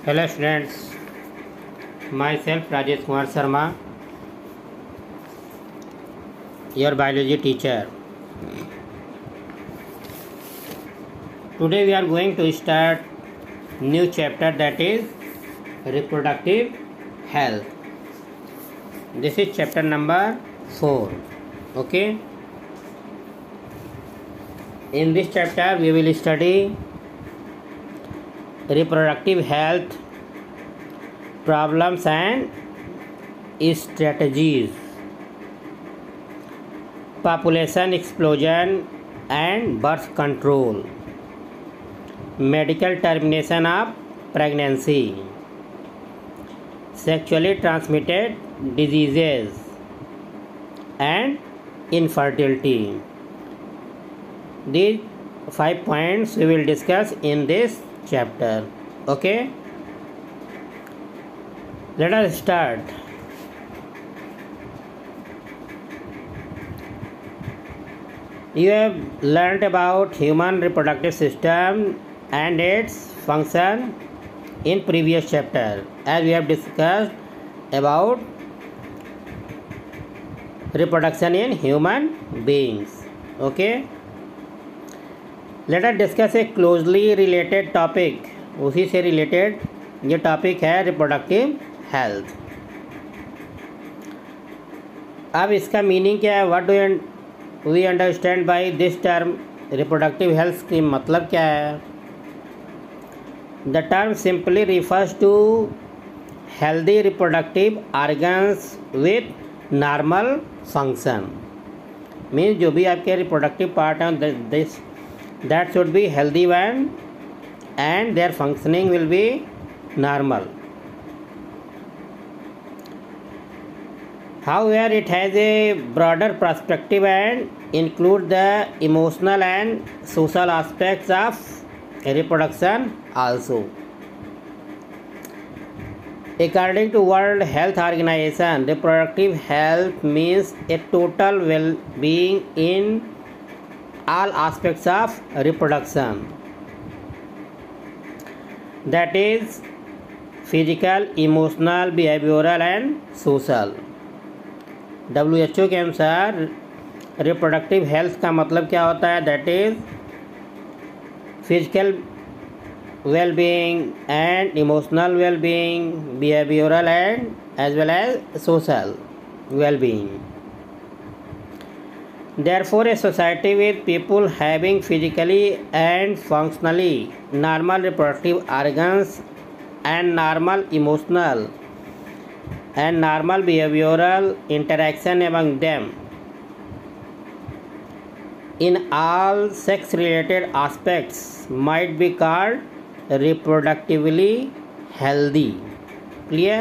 Hello students, myself Rajesh Kumar Sharma, your biology teacher. Today we are going to start new chapter, that is reproductive health. This is chapter number 4. Okay. In this chapter we will study reproductive health problems and strategies, population explosion and birth control, medical termination of pregnancy, sexually transmitted diseases and infertility. These 5 points we will discuss in this chapter. Okay, let us start. You have learned about human reproductive system and its function in previous chapter, as we have discussed about reproduction in human beings. Okay, let us discuss a closely related topic. उसी से related ये topic है reproductive health. अब इसका meaning क्या है? What do we understand by this term reproductive health की मतलब क्या है? The term simply refers to healthy reproductive organs with normal function. Means जो भी आपके रिप्रोडक्टिव पार्ट हैं this that should be healthy one and their functioning will be normal. However, it has a broader perspective and include the emotional and social aspects of reproduction also. According to World Health Organization, reproductive health means a total well-being in all aspects of reproduction, that is physical, emotional, behavioral and social. WHO के अनुसार reproductive health का मतलब क्या होता है? That is physical well-being and emotional well-being, behavioral and as well as social well-being. Therefore, a society with people having physically and functionally normal reproductive organs and normal emotional and normal behavioral interaction among them in all sex-related aspects might be called reproductively healthy. Clear?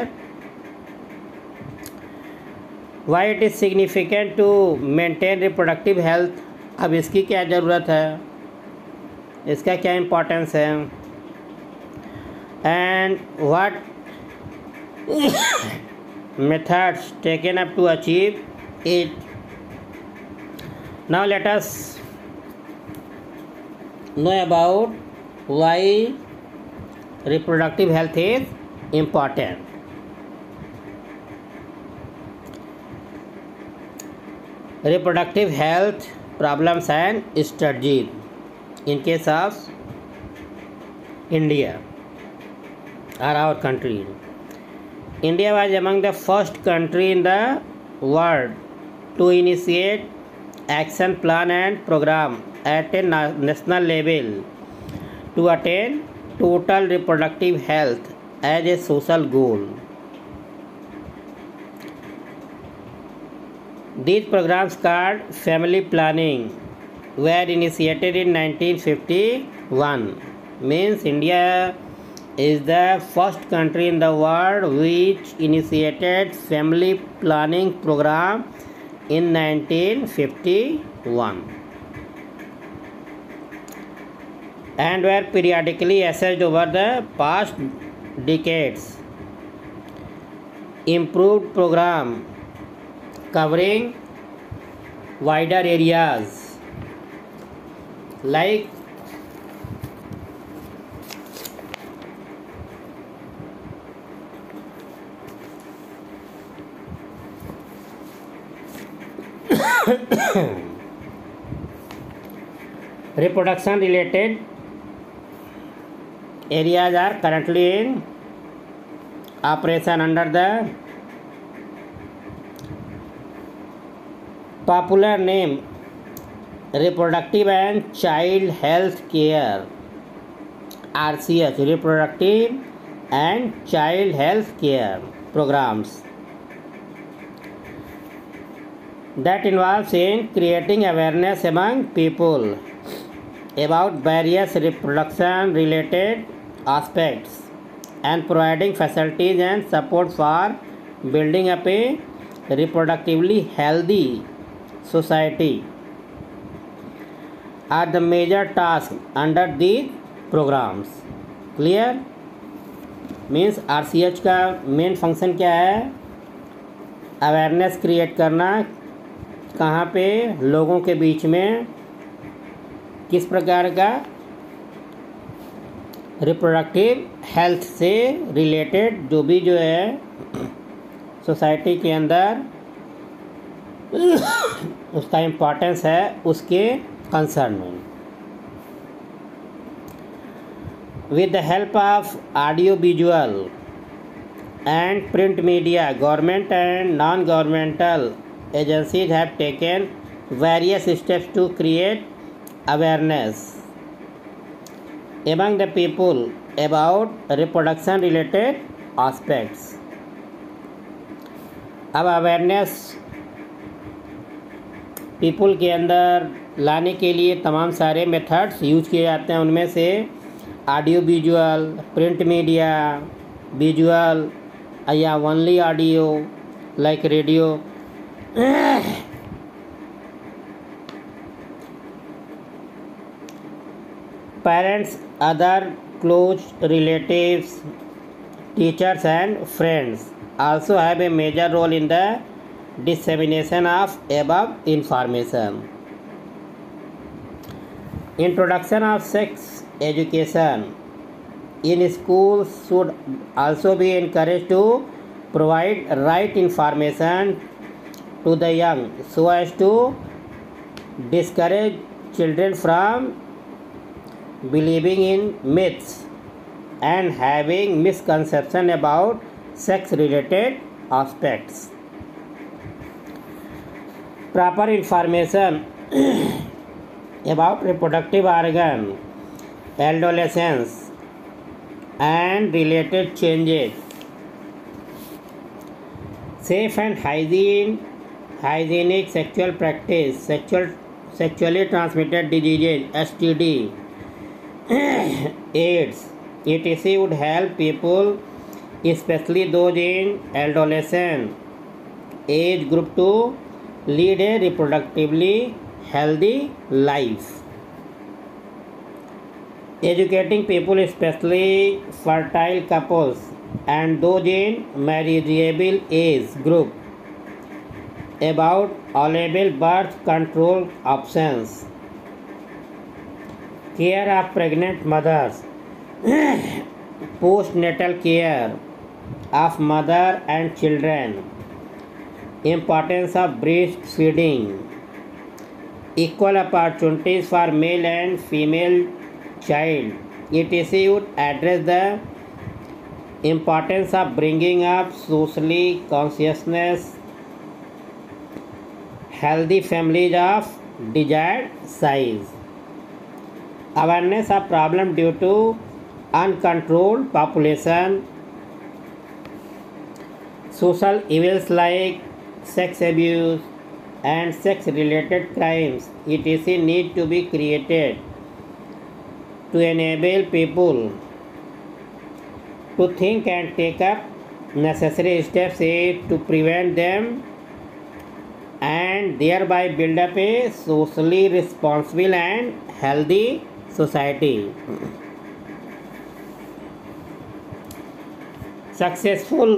Why it is significant to maintain reproductive health? अब इसकी क्या ज़रूरत है, इसका क्या importance है, and what methods taken up to achieve it. Now let us know about why reproductive health is important. Reproductive health problems and strategies in case of India or our country. India was among the first country in the world to initiate action plan and program at a national level to attain total reproductive health as a social goal. These programs called family planning were initiated in 1951. Means India is the first country in the world which initiated family planning program in 1951 and were periodically assessed over the past decades. Improved program covering wider areas like Reproduction related areas are currently in operation under the popular name Reproductive and Child Health Care, RCH, Reproductive and Child Health Care programs that involves in creating awareness among people about various reproduction related aspects and providing facilities and support for building up a reproductively healthy society are the major tasks under these programs. Clear? Means RCH का main function क्या है? Awareness create करना, कहाँ पे लोगों के बीच में किस प्रकार का रिप्रोडक्टिव हेल्थ से रिलेटेड जो है सोसाइटी के अंदर उसका इम्पोर्टेंस है, उसके कंसर्न में. With the help of audio visual and print media, government and non-governmental agencies have taken various steps to create awareness among the people about reproduction related aspects. अब awareness people के अंदर लाने के लिए तमाम सारे मेथड्स यूज किए जाते हैं. उनमें से audio visual, print media, visual या only audio like radio, parents, other close relatives, teachers and friends also have a major role in the dissemination of above information. Introduction of sex education in schools should also be encouraged to provide right information to the young so as to discourage children from believing in myths and having misconception about sex related aspects. Proper information about reproductive organ, adolescence and related changes, safe and hygienic sexual practice, sexually transmitted diseases, STD, AIDS, etc. would help people, especially those in adolescent age group, to lead a reproductively healthy life. Educating people, especially fertile couples and those in marriageable age group, about allowable birth control options. Care of pregnant mothers, postnatal care of mother and children, importance of breastfeeding, equal opportunities for male and female child, etc. would address the importance of bringing up socially conscious, healthy families of desired size. Awareness of problem due to uncontrolled population, social evils like sex abuse and sex related crimes, etc. need to be created to enable people to think and take up necessary steps to prevent them and thereby build up a socially responsible and healthy society. Successful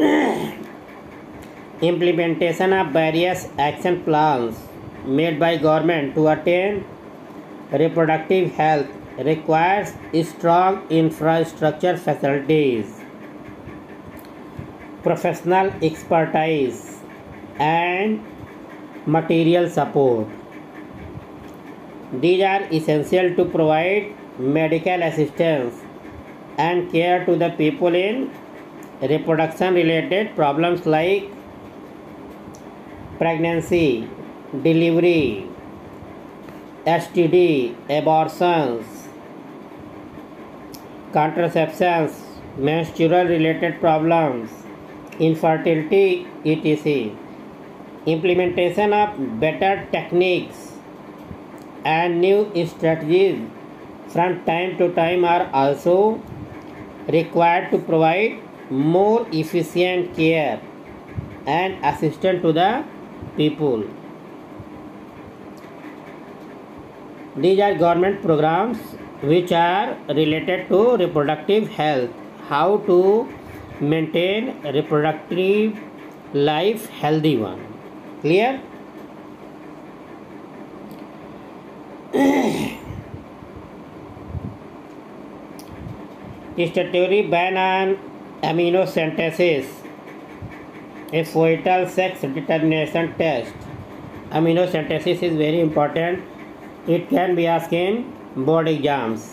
implementation of various action plans made by government to attain reproductive health requires strong infrastructure facilities, professional expertise, and material support. These are essential to provide medical assistance and care to the people in reproduction related problems like pregnancy, delivery, STD, abortions, contraceptions, menstrual related problems, infertility, etc. Implementation of better techniques and new strategies from time to time are also required to provide more efficient care and assistance to the people. These are government programs which are related to reproductive health, how to maintain reproductive life healthy one. Clear? Statutory ban on amniocentesis, a fetal sex determination test. Amniocentesis is very important. It can be asked in board exams.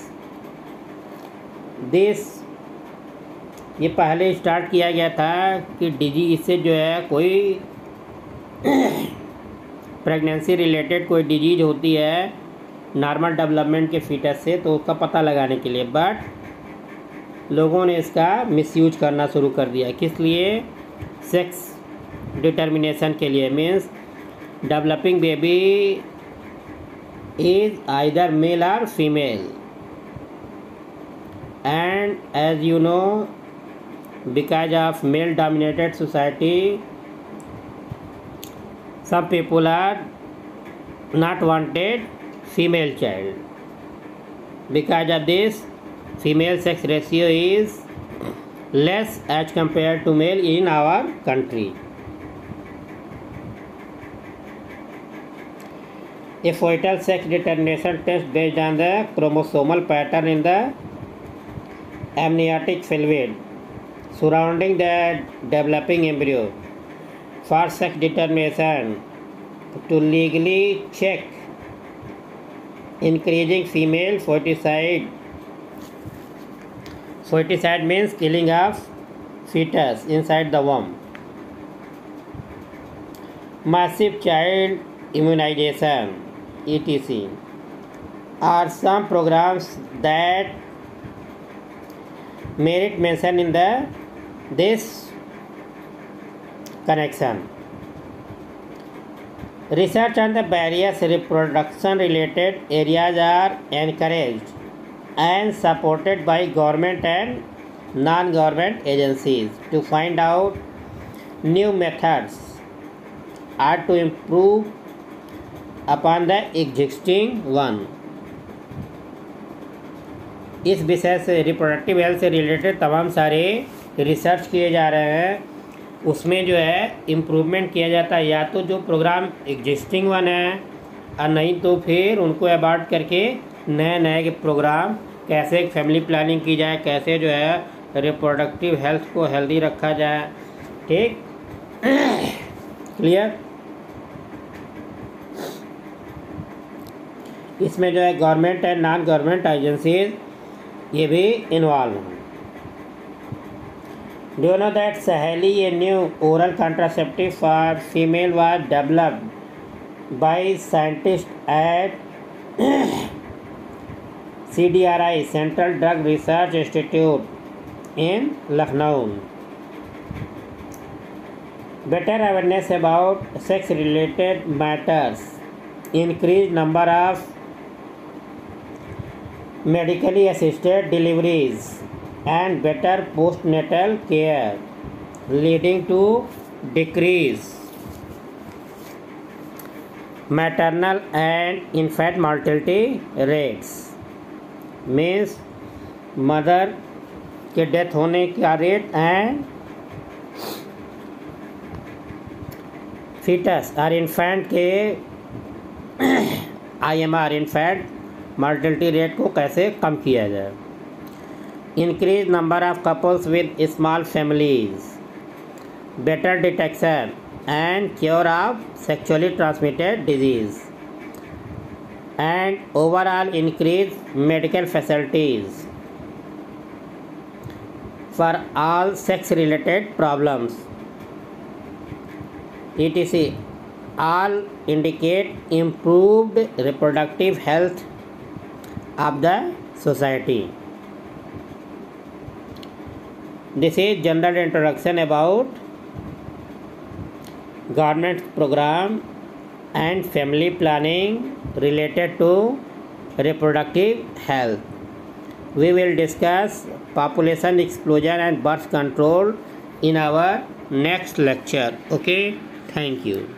ये पहले start किया गया था कि इससे जो है कोई प्रेगनेंसी रिलेटेड कोई डिजीज होती है नॉर्मल डेवलपमेंट के फीटस से, तो उसका पता लगाने के लिए, बट लोगों ने इसका मिसयूज करना शुरू कर दिया। किस लिए? सेक्स डिटर्मिनेशन के लिए। Means developing baby is either male और female, and as you know, because of male dominated society, some people are not wanted female child. Because of this, female sex ratio is less as compared to male in our country. A fetal sex determination test based on the chromosomal pattern in the amniotic fluid surrounding the developing embryo for sex determination to legally check increasing female foeticide. Foeticide means killing of fetus inside the womb. Massive child immunization, etc. are some programs that merit mention in this connection. Research on the various reproduction related areas are encouraged and supported by government and non-government agencies to find out new methods or to improve upon the existing one. इस विषय से, reproductive health से related तमाम सारे research किए जा रहे हैं, उसमें जो है इम्प्रूवमेंट किया जाता है, या तो जो प्रोग्राम एग्जिस्टिंग वन है और नहीं तो फिर उनको अबार्ट करके नए नए प्रोग्राम, कैसे फैमिली प्लानिंग की जाए, कैसे जो है रिप्रोडक्टिव हेल्थ को हेल्दी रखा जाए। ठीक, क्लियर? इसमें जो है government and non government agencies ये भी इन्वॉल्व हैं। Do you know that Saheli, a new oral contraceptive for female, was developed by scientists at CDRI, Central Drug Research Institute in Lucknow. Better awareness about sex-related matters, increased number of medically assisted deliveries, and better postnatal care, leading to decrease maternal and infant mortality rates. Means mother के death होने का rate and foetus और infant के IMR infant mortality rate को कैसे कम किया जाए। Increase number of couples with small families, better detection and cure of sexually transmitted disease, and overall increase medical facilities for all sex related problems, etc. All indicate improved reproductive health of the society. This is general introduction about government program and family planning related to reproductive health. We will discuss population explosion and birth control in our next lecture. Okay, thank you.